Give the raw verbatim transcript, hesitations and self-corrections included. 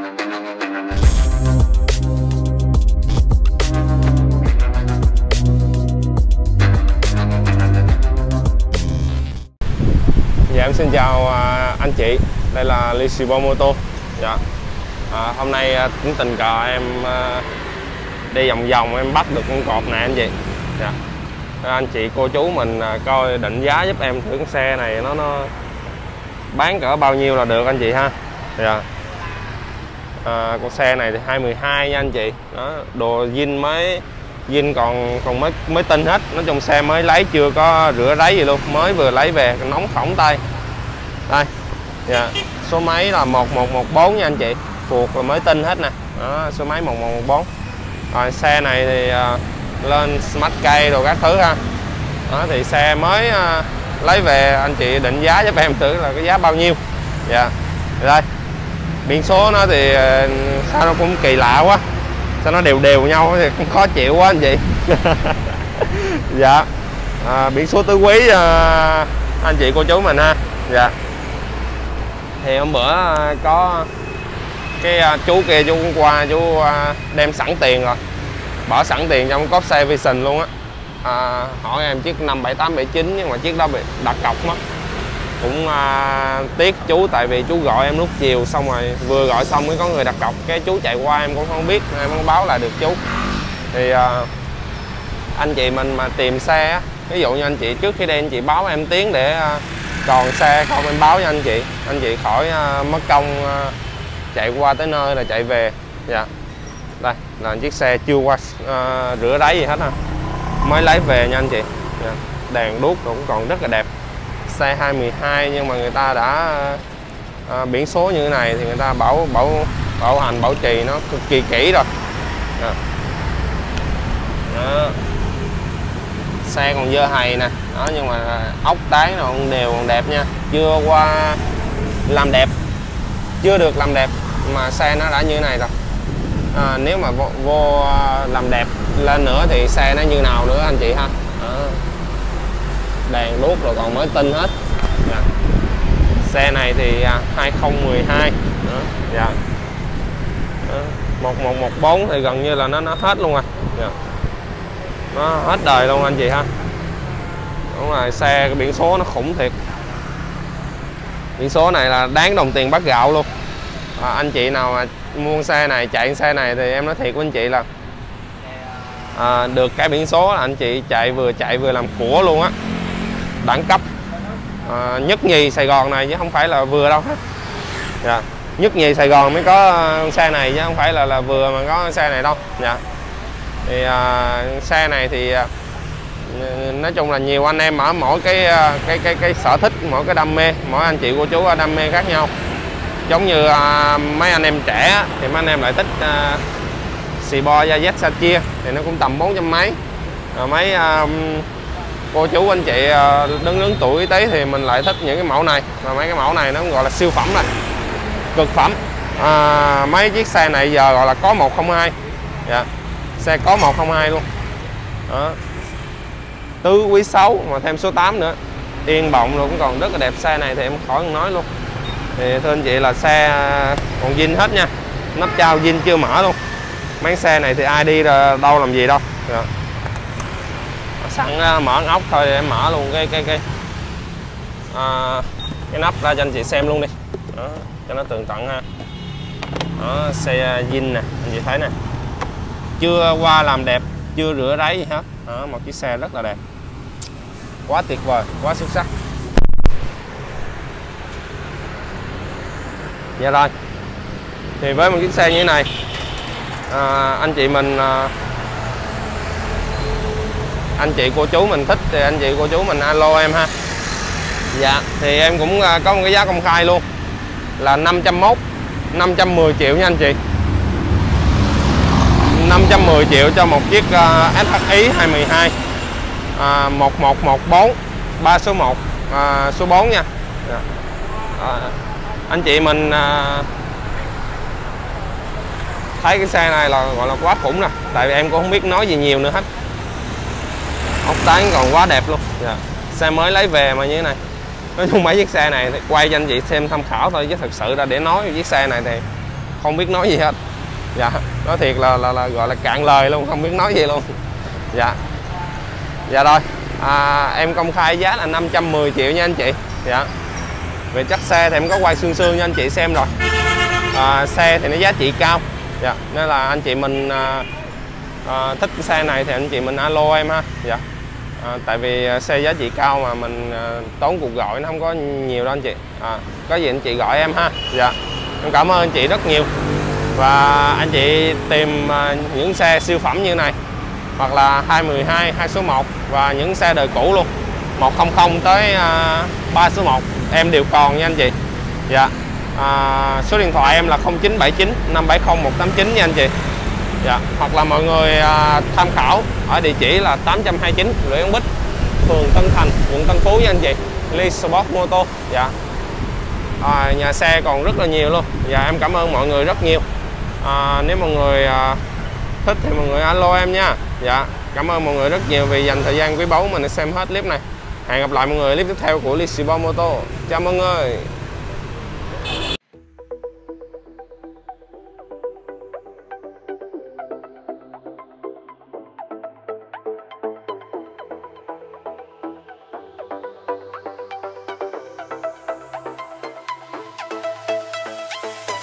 Dạ em xin chào uh, anh chị, đây là Lisibo Moto. Dạ. À, hôm nay uh, cũng tình cờ em uh, đi vòng vòng em bắt được con cọp này anh chị. Dạ. Anh chị cô chú mình uh, coi định giá giúp em thử con xe này nó nó bán cỡ bao nhiêu là được anh chị ha. Dạ. À, con xe này thì hai mười hai nha anh chị. Đó, đồ zin mới zin còn còn mới mới tinh hết, nói chung xe mới lấy chưa có rửa ráy gì luôn, mới vừa lấy về nóng phỏng tay. Đây. Dạ. Số máy là một một một bốn nha anh chị, phuộc là mới tinh hết nè. Đó, số máy một một một bốn. Rồi xe này thì uh, lên smart cây đồ các thứ ha. Đó, thì xe mới uh, lấy về, anh chị định giá giúp em thử là cái giá bao nhiêu. Dạ. Đây. Biển số nó thì uh, sao nó cũng kỳ lạ quá, sao nó đều đều nhau thì cũng khó chịu quá anh chị. Dạ. À, biển số tứ quý uh, anh chị cô chú mình ha. Dạ. Thì hôm bữa có cái chú kia chú cũng qua, chú đem sẵn tiền rồi, bỏ sẵn tiền trong cốp xe Vision luôn á. À, hỏi em chiếc năm bảy tám bảy chín nhưng mà chiếc đó bị đặt cọc mất. Cũng à, tiếc chú, tại vì chú gọi em lúc chiều xong rồi vừa gọi xong mới có người đặt cọc, cái chú chạy qua em cũng không biết, em không báo lại được chú. Thì à, anh chị mình mà tìm xe á, ví dụ như anh chị trước khi đi anh chị báo em tiếng để à, còn xe không em báo cho anh chị, anh chị khỏi uh, mất công uh, chạy qua tới nơi là chạy về. Dạ. Đây là chiếc xe chưa qua uh, rửa ráy gì hết ha, mới lấy về nha anh chị. Dạ. Đèn đuốc cũng còn rất là đẹp. Xe hai mười hai nhưng mà người ta đã uh, biển số như thế này thì người ta bảo bảo bảo hành bảo trì nó cực kỳ kỹ rồi. Dạ. Đó. Xe còn dơ hầy nè. Đó, nhưng mà ốc tán nó còn đều còn đẹp nha, chưa qua làm đẹp, chưa được làm đẹp mà xe nó đã như thế này rồi. À, nếu mà vô, vô làm đẹp lên nữa thì xe nó như nào nữa anh chị ha. Đó. Đèn đuốc rồi còn mới tinh hết. Dạ. Xe này thì hai không một hai. Đó. Dạ. Đó. một một một bốn thì gần như là nó nó hết luôn rồi. Dạ. Nó hết đời luôn anh chị ha. Đúng rồi, xe cái biển số nó khủng thiệt. Biển số này là đáng đồng tiền bát gạo luôn. À, anh chị nào mà mua xe này, chạy xe này thì em nói thiệt với anh chị là à, được cái biển số là anh chị chạy vừa chạy vừa làm của luôn á. Đẳng cấp à, nhất nhì Sài Gòn này chứ không phải là vừa đâu hết. Dạ. Nhất nhì Sài Gòn mới có xe này chứ không phải là là vừa mà có xe này đâu. Dạ. Thì à, xe này thì nói chung là nhiều anh em ở mỗi cái cái cái cái sở thích, mỗi cái đam mê, mỗi anh chị cô chú đam mê khác nhau. Giống như à, mấy anh em trẻ thì mấy anh em lại thích à, Cibo da Z Satia thì nó cũng tầm bốn trăm mấy. Rồi mấy à, cô chú anh chị à, đứng lớn tuổi tí thì mình lại thích những cái mẫu này. Và mấy cái mẫu này nó cũng gọi là siêu phẩm này, cực phẩm. À, mấy chiếc xe này giờ gọi là có một không hai. Dạ. Xe có một không hai luôn. Đó. Tứ quý sáu mà thêm số tám nữa, yên bọng rồi cũng còn rất là đẹp. Xe này thì em khỏi không nói luôn. Thì thưa anh chị là xe còn zin hết nha, nắp trao zin chưa mở luôn. Mấy xe này thì ai đi đâu làm gì đâu. Rồi. Sẵn mở ốc thôi để em mở luôn cái cái cái à, cái nắp ra cho anh chị xem luôn đi. Đó, cho nó tường tận ha. Đó, xe zin nè, anh chị thấy nè, chưa qua làm đẹp, chưa rửa ráy gì hết. Đó, một chiếc xe rất là đẹp, quá tuyệt vời, quá xuất sắc. Dạ rồi, thì với một chiếc xe như thế này à, anh chị mình à, anh chị cô chú mình thích thì anh chị cô chú mình alo em ha. Dạ, thì em cũng có một cái giá công khai luôn là năm trăm mốt, năm trăm mười triệu nha anh chị. Năm trăm mười triệu cho một chiếc uh, ét hát i hai mười hai uh, một một một bốn, ba số một, uh, số bốn nha. uh, Anh chị mình uh, thấy cái xe này là gọi là quá khủng nè. Tại vì em cũng không biết nói gì nhiều nữa hết. Ốc tán còn quá đẹp luôn. Yeah. Xe mới lấy về mà như thế này. Nói chung mấy chiếc xe này thì quay cho anh chị xem tham khảo thôi, chứ thực sự ra để nói chiếc xe này thì không biết nói gì hết. Dạ, nói thiệt là, là, là gọi là cạn lời luôn, không biết nói gì luôn. Dạ. Dạ rồi, à, em công khai giá là năm trăm mười triệu nha anh chị. Dạ. Về chất xe thì em có quay xương xương cho anh chị xem rồi. À, xe thì nó giá trị cao. Dạ, nên là anh chị mình à, à, thích cái xe này thì anh chị mình alo em ha. Dạ. À, tại vì xe giá trị cao mà mình à, tốn cuộc gọi nó không có nhiều đâu anh chị. À, có gì anh chị gọi em ha. Dạ. Em cảm ơn anh chị rất nhiều. Và anh chị tìm à, những xe siêu phẩm như này hoặc là hai một hai, hai số một và những xe đời cũ luôn, một không không tới à, ba số một em đều còn nha anh chị. Dạ. À, số điện thoại em là không chín bảy chín năm bảy không một tám chín nha anh chị. Dạ. Hoặc là mọi người à, tham khảo ở địa chỉ là tám trăm hai mươi chín Nguyễn Bích, phường Tân Thành, quận Tân Phú nha anh chị. Lee Sport Moto. Dạ. À, nhà xe còn rất là nhiều luôn. Dạ, em cảm ơn mọi người rất nhiều. À, nếu mọi người à, thích thì mọi người alo em nha. Dạ, cảm ơn mọi người rất nhiều vì dành thời gian quý báu mình để xem hết clip này. Hẹn gặp lại mọi người clip tiếp theo của Lee Sport Moto. Chào mọi người.